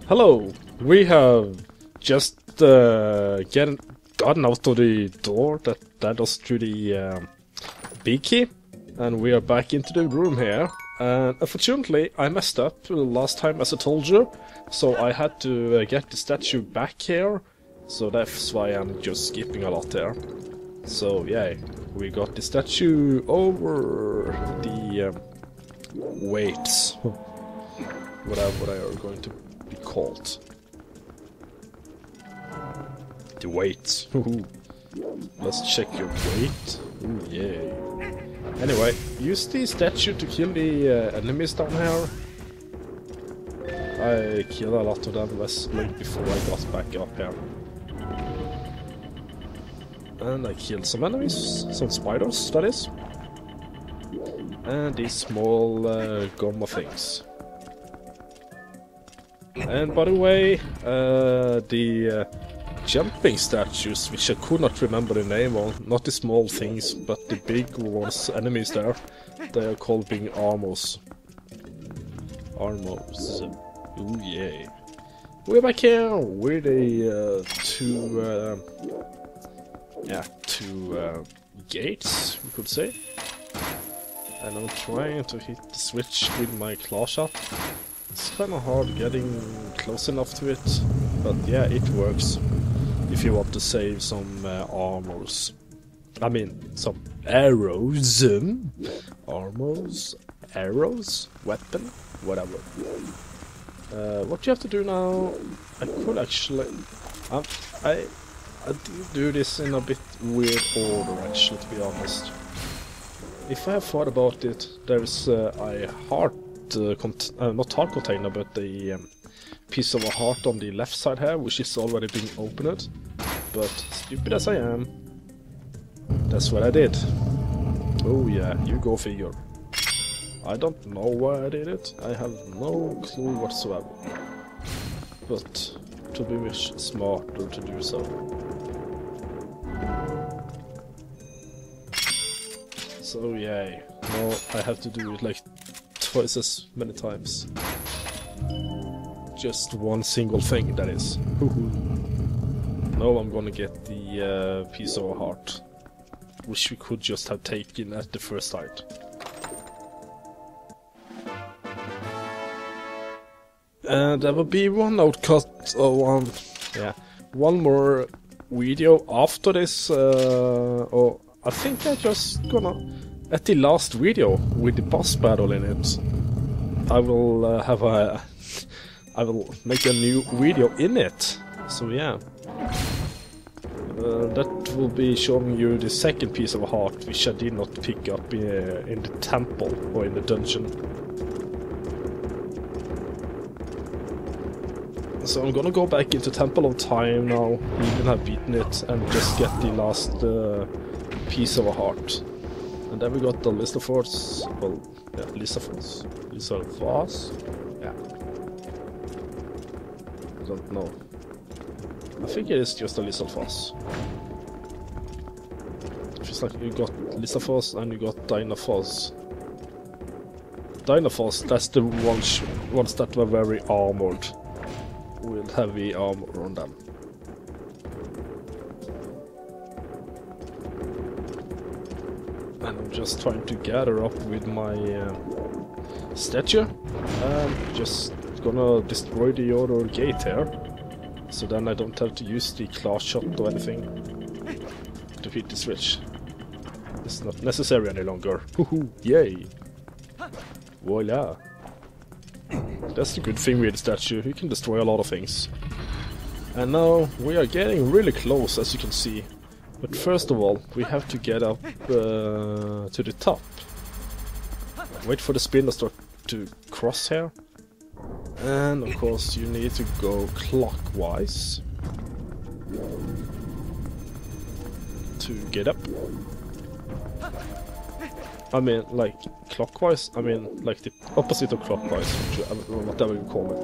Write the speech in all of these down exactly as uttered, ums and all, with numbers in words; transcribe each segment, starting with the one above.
Hello, we have just uh, get, gotten out of the door that led us to the um, big key, and we are back into the room here. And unfortunately, I messed up last time, as I told you, so I had to uh, get the statue back here, so that's why I'm just skipping a lot there. So yeah, we got the statue over the um, weights, whatever they are going to be called. The weight. Let's check your weight. Ooh, yeah. Anyway, use the statue to kill the uh, enemies down here. I killed a lot of them last like before I got back up here. And I killed some enemies, some spiders, that is. And these small uh, gomma things. And by the way, uh, the uh, jumping statues, which I could not remember the name of, not the small things, but the big ones, enemies there, they are called being armors. Armors. Ooh yeah. We're back here with the uh, two, uh, yeah, two uh, gates, we could say. And I'm trying to hit the switch with my claw shot. It's kind of hard getting close enough to it, but yeah, it works. If you want to save some uh, armors. I mean, some arrows. Um, armors? Arrows? Weapon? Whatever. Uh, what you have to do now... I could actually... Um, I, I did do this in a bit weird order, actually, to be honest. If I have thought about it, there's uh, a heart... Uh, uh, not heart container, but the um, piece of a heart on the left side here, which is already being opened. But stupid as I am, that's what I did. Oh yeah, you go figure. I don't know why I did it. I have no clue whatsoever. But it would be much smarter to do so. So yeah, now I have to do it like twice as many times. Just one single thing, that is. Now I'm gonna get the uh, piece of a heart, which we could just have taken at the first sight. And there will be one outcut of one, yeah, one more video after this. Uh, or I think I'm just gonna. At the last video with the boss battle in it, I will uh, have a, I will make a new video in it. So yeah, uh, that will be showing you the second piece of a heart, which I did not pick up in, uh, in the temple or in the dungeon. So I'm gonna go back into Temple of Time now, even have beaten it, and just get the last uh, piece of a heart. And then we got the Listafors, well, yeah, Listafors, Listafors, yeah, I don't know, I think it is just a Listafors. Just like you got Listafors and you got Dynafors. Dynafors, that's the ones, ones that were very armored, with heavy armor on them. And I'm just trying to gather up with my uh, statue. I'm just gonna destroy the other gate here. So then I don't have to use the claw shot or anything to hit the switch. It's not necessary any longer. Woohoo! Yay! Voila! That's the good thing with the statue, you can destroy a lot of things. And now we are getting really close, as you can see. But first of all, we have to get up uh, to the top. Wait for the spin to start to cross here. And of course you need to go clockwise to get up. I mean, like, clockwise? I mean, like the opposite of clockwise, whatever you call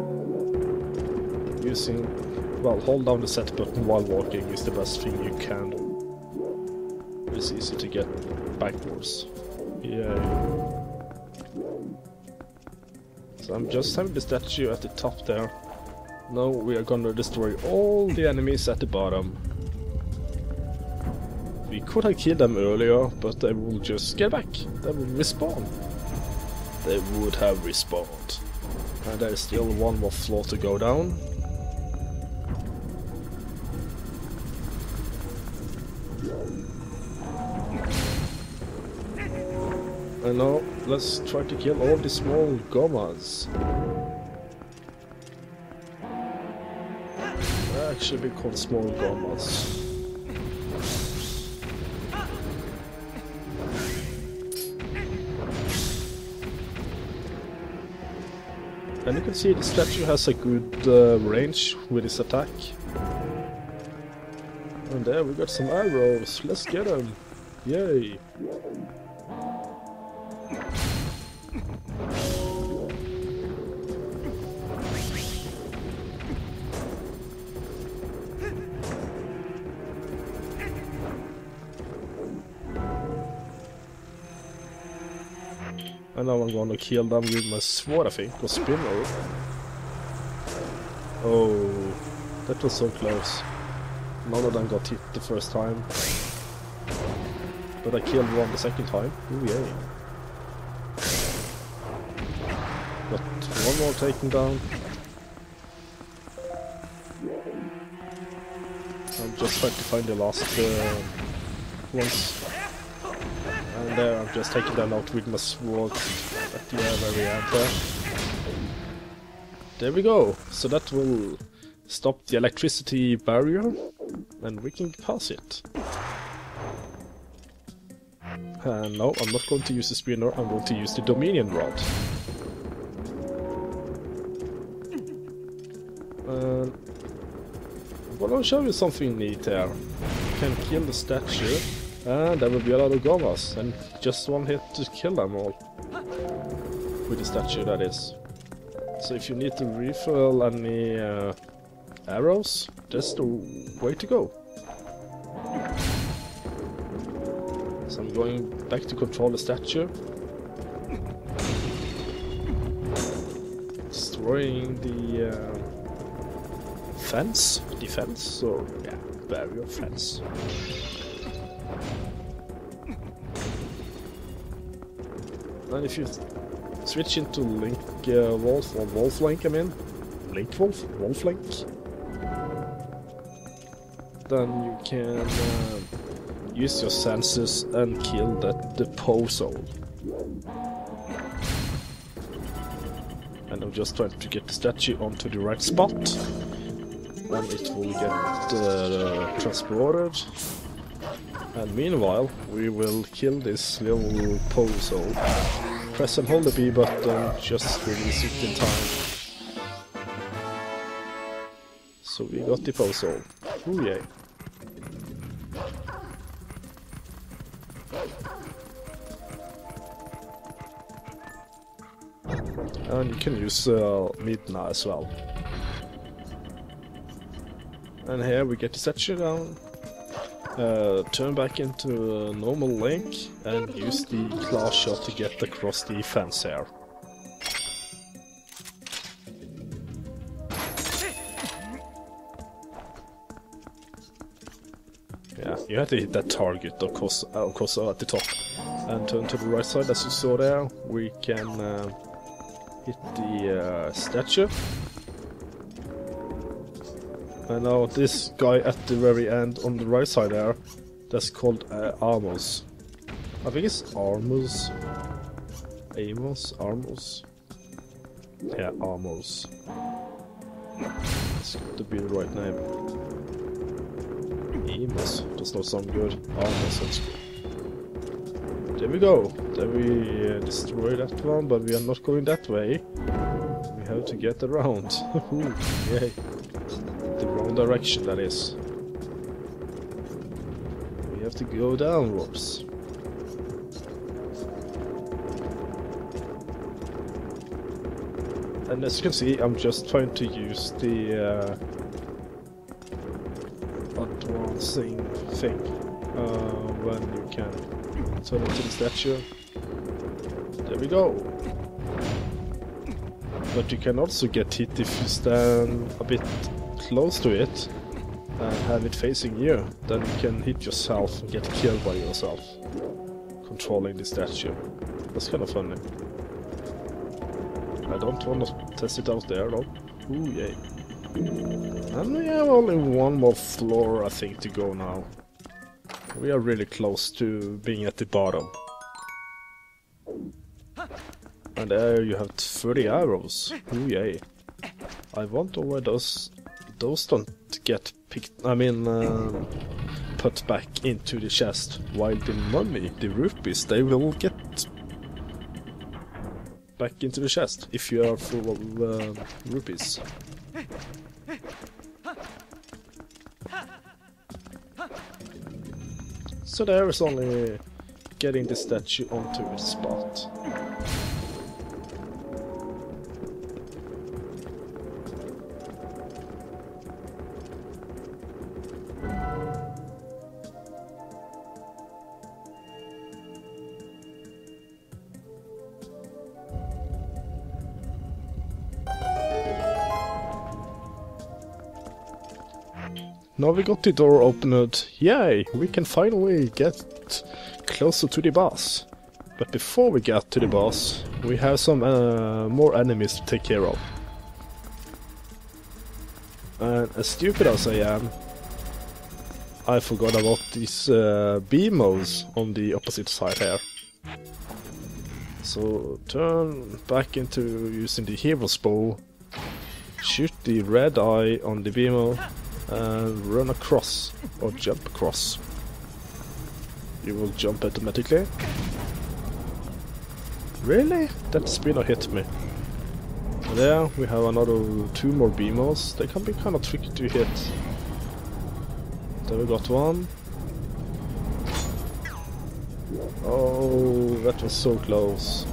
it. Using... well, hold down the set button while walking is the best thing you can do. It's easy to get backwards. Yeah. So I'm just having the statue at the top there. Now we are gonna destroy all the enemies at the bottom. We could have killed them earlier, but they will just get back. They will respawn. They would have respawned. And there is still one more floor to go down. And now, let's try to kill all the small gomas. They're actually called small gomas. And you can see the statue has a good uh, range with its attack. And there we got some arrows. Let's get them. Yay. And now I'm gonna kill them with my sword, I think, or spinner. Oh, that was so close. None of them got hit the first time. But I killed one the second time. Ooh, yay. Got one more taken down. I'm just trying to find the last uh, ones. And there I'm just taking them out with my sword at the very end there. There we go. So that will stop the electricity barrier and we can pass it. And no, I'm not going to use the spinner, I'm going to use the Dominion Rod. Uh, I'm gonna show you something neat here. You can kill the statue. And there will be a lot of gomas, and just one hit to kill them all. With the statue, that is. So if you need to refill any uh, arrows, that's the way to go. So I'm going back to control the statue. Destroying the uh, fence, defense, or yeah, barrier fence. And if you switch into Link uh, Wolf, or Wolf Link, I mean, Link Wolf, Wolf Link, then you can uh, use your senses and kill that the Poe soul. And I'm just trying to get the statue onto the right spot, and it will get uh, transported. And meanwhile, we will kill this little Poe soul. Press and hold the B button, just release it in time. So we got the Poe soul. Ooh, yay. And you can use uh, Midna as well. And here we get the statue down. Uh, turn back into a normal Link and use the claw shot to get across the fence here. Yeah, you have to hit that target, of course, uh, of course, uh, at the top. And turn to the right side, as you saw there. We can uh, hit the uh, statue. And now this guy at the very end on the right side there, that's called uh, Amos. I think it's Armos. Amos? Armos? Yeah, Amos. It's got to be the right name. Amos does not sound good. Amos sounds good. There we go. There we uh, destroy that one, but we are not going that way. We have to get around. Yay. The wrong direction, that is. We have to go downwards. And as you can see, I'm just trying to use the uh, advancing thing uh, when you can turn into the statue. There we go. But you can also get hit if you stand a bit close to it and have it facing you. Then you can hit yourself and get killed by yourself, controlling the statue. That's kind of funny. I don't want to test it out there though. Ooh, yay. And we have only one more floor, I think, to go now. We are really close to being at the bottom. And there you have thirty arrows. Ooh, yay. I wonder why those those don't get picked, I mean, uh, put back into the chest, while the money, the rupees, they will get back into the chest if you are full of uh, rupees. So there is only getting the statue onto its spot. Now we got the door opened. Yay! We can finally get closer to the boss. But before we get to the boss, we have some uh, more enemies to take care of. And as stupid as I am, I forgot about these uh, B M Os on the opposite side here. So turn back into using the hero's bow, shoot the red eye on the B M O, and run across, or jump across. You will jump automatically. Really? That spinner hit me. And there we have another two more B M Os. They can be kind of tricky to hit. There we got one. Oh, that was so close.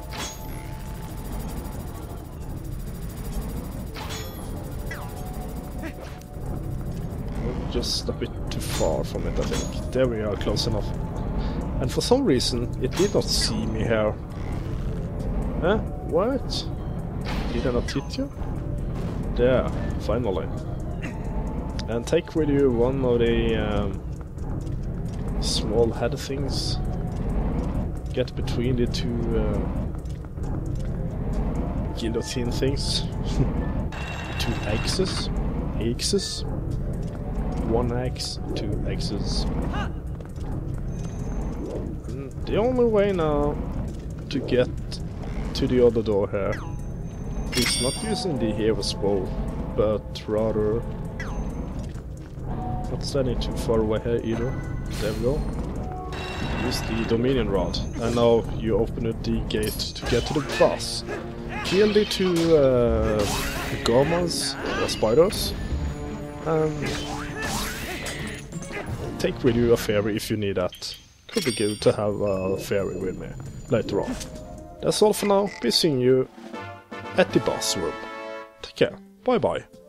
Just a bit too far from it, I think. There we are, close enough. And for some reason, it did not see me here. Huh? What? Did I not hit you? There, finally. And take with you one of the um, small head things. Get between the two uh, guillotine things. Two axes. Axes. One axe, two axes. And the only way now to get to the other door here is not using the hero's bow, but rather not standing too far away here either. There we go. Use the Dominion Rod, and now you open up the gate to get to the boss. Kill the two uh, gourmets, or spiders, and take with you a fairy if you need that. Could be good to have a fairy with me later on. That's all for now. Be seeing you at the boss room. Take care. Bye bye.